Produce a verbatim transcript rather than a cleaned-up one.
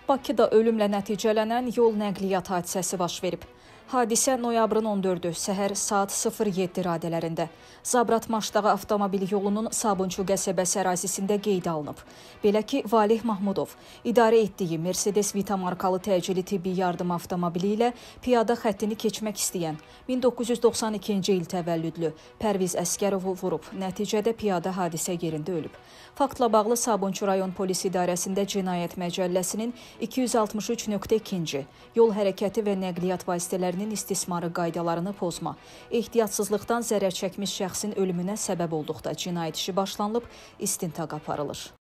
Bakıda ölümlə nəticələnən yol nəqliyyat hadisəsi baş verib. Hadisə noyabrın on dördü səhər saat sıfır yeddi radələrində Zabrat Maşdağı avtomobil yolunun Sabunçu qəsəbəsi ərazisində qeydə alınıb. Belə ki, Valih Mahmudov idarə etdiyi Mercedes Vita markalı təcili tibbi yardım avtomobili ilə piyada xəttini keçmək istəyən min doqquz yüz doxsan ikinci il təvəllüdlü Pərviz Əskərovu vurub. Nəticədə piyada hadisə yerində ölüb. Faktla bağlı Sabunçu rayon polis idarəsində cinayət məcəlləsinin iki yüz altmış üç nöqtə ikinci yol hərəkəti və nəqliyyat vasitələrinin istismarı qaydalarını pozma, ehtiyatsızlıqdan zərər çəkmiş şəxsin ölümünə səbəb olduqda cinayət işi başlanılıb, istintaq aparılır.